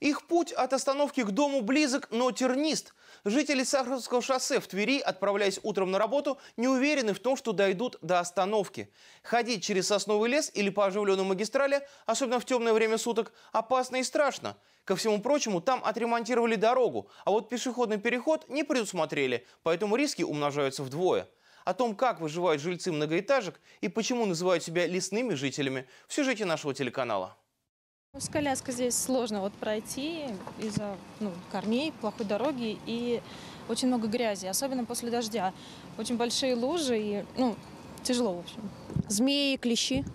Их путь от остановки к дому близок, но тернист. Жители Сахаровского шоссе в Твери, отправляясь утром на работу, не уверены в том, что дойдут до остановки. Ходить через сосновый лес или по оживленной магистрали, особенно в темное время суток, опасно и страшно. Ко всему прочему, там отремонтировали дорогу, а вот пешеходный переход не предусмотрели, поэтому риски умножаются вдвое. О том, как выживают жильцы многоэтажек и почему называют себя лесными жителями, в сюжете нашего телеканала. С коляской здесь сложно пройти из-за корней, плохой дороги и очень много грязи, особенно после дождя. Очень большие лужи и тяжело, в общем. Змеи, клещи?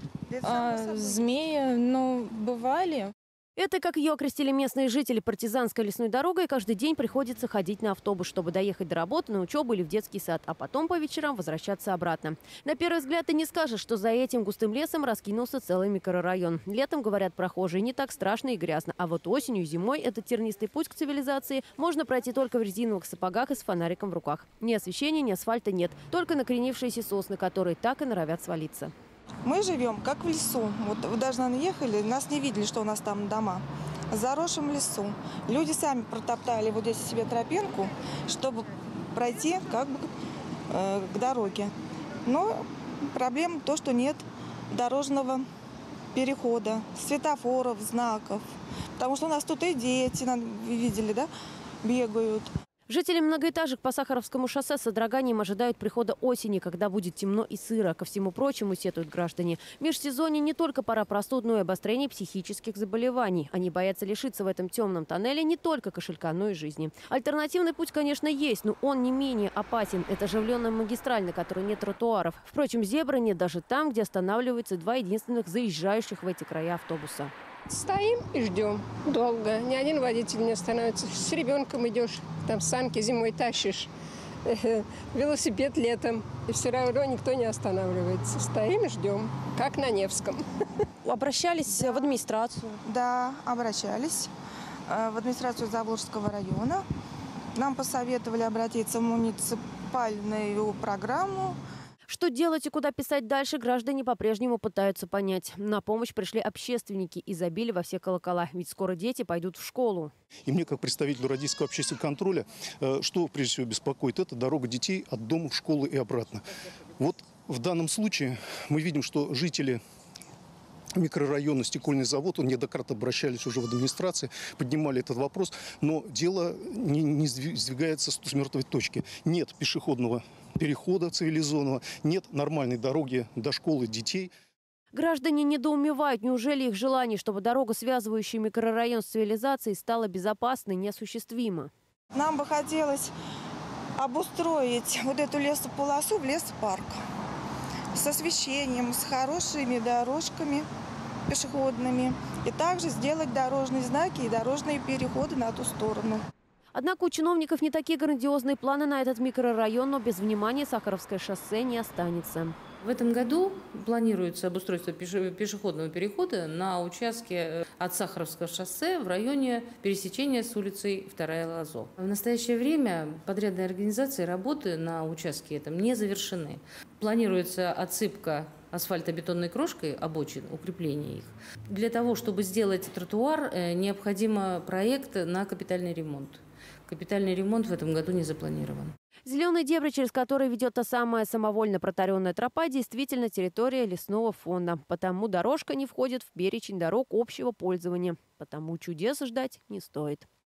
Змеи, бывали. Это, как ее окрестили местные жители, партизанской лесной дорогой. Каждый день приходится ходить на автобус, чтобы доехать до работы, на учебу или в детский сад, а потом по вечерам возвращаться обратно. На первый взгляд ты не скажешь, что за этим густым лесом раскинулся целый микрорайон. Летом, говорят прохожие, не так страшно и грязно, а вот осенью и зимой этот тернистый путь к цивилизации можно пройти только в резиновых сапогах и с фонариком в руках. Ни освещения, ни асфальта нет, только накренившиеся сосны, которые так и норовят свалиться. Мы живем как в лесу. Вот вы даже, наверное, ехали, нас не видели, что у нас там дома. В заросшем лесу. Люди сами протоптали вот здесь себе тропинку, чтобы пройти к дороге. Но проблема то, что нет дорожного перехода, светофоров, знаков. Потому что у нас тут и дети, вы видели, да, бегают. Жители многоэтажек по Сахаровскому шоссе с содроганием ожидают прихода осени, когда будет темно и сыро. Ко всему прочему, сетуют граждане. В межсезонье не только пора простуд, но и обострение психических заболеваний. Они боятся лишиться в этом темном тоннеле не только кошелька, но и жизни. Альтернативный путь, конечно, есть, но он не менее опасен. Это оживленная магистраль, на которой нет тротуаров. Впрочем, зебры нет даже там, где останавливаются два единственных заезжающих в эти края автобуса. Стоим и ждем долго. Ни один водитель не остановится. С ребенком идешь, там санки зимой тащишь, велосипед летом. И все равно никто не останавливается. Стоим и ждем, как на Невском. Обращались в администрацию? Да, обращались в администрацию Заволжского района. Нам посоветовали обратиться в муниципальную программу. Что делать и куда писать дальше, граждане по-прежнему пытаются понять. На помощь пришли общественники и забили во все колокола, ведь скоро дети пойдут в школу. И мне, как представителю Российского общественного контроля, что прежде всего беспокоит, это дорога детей от дома в школу и обратно. Вот в данном случае мы видим, что жители микрорайона Стекольный завод, неоднократно обращались уже в администрации, поднимали этот вопрос, но дело не сдвигается с мертвой точки. Нет пешеходного перехода цивилизованного, нет нормальной дороги до школы детей. Граждане недоумевают, неужели их желание, чтобы дорога, связывающая микрорайон с цивилизацией, стала безопасной, неосуществима? Нам бы хотелось обустроить вот эту лесополосу в лесопарк. С освещением, с хорошими дорожками пешеходными. И также сделать дорожные знаки и дорожные переходы на ту сторону. Однако у чиновников не такие грандиозные планы на этот микрорайон, но без внимания Сахаровское шоссе не останется. В этом году планируется обустройство пешеходного перехода на участке от Сахаровского шоссе в районе пересечения с улицей 2-я Лозо. В настоящее время подрядные организации работы на участке этом не завершены. Планируется отсыпка асфальтобетонной крошкой обочин, укрепление их. Для того, чтобы сделать тротуар, необходим проект на капитальный ремонт. Капитальный ремонт в этом году не запланирован. Зеленые дебри, через которые ведет та самая самовольно протаренная тропа, действительно территория лесного фонда. Потому дорожка не входит в перечень дорог общего пользования. Потому чудес ждать не стоит.